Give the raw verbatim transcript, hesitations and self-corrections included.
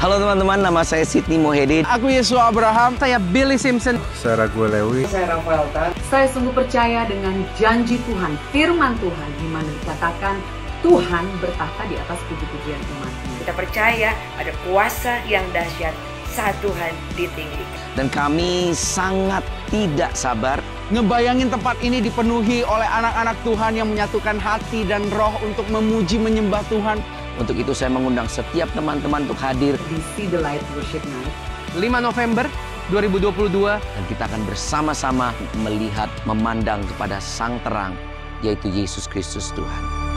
Halo teman-teman, nama saya Sidney Mohedin. Aku Yesua Abraham. Saya Billy Simpson. Saya Ragu Lewi. Saya Rafael Tan. Saya sungguh percaya dengan janji Tuhan, firman Tuhan, di mana dikatakan Tuhan bertahta di atas puji-pujian umatnya. Kita percaya ada kuasa yang dahsyat saat Tuhan ditinggikan. Dan kami sangat tidak sabar Ngebayangin tempat ini dipenuhi oleh anak-anak Tuhan yang menyatukan hati dan roh untuk memuji menyembah Tuhan. Untuk itu saya mengundang setiap teman-teman untuk hadir Di See the Light Worship Night. lima November dua ribu dua puluh dua. dan kita akan bersama-sama melihat, memandang kepada Sang Terang, yaitu Yesus Kristus Tuhan.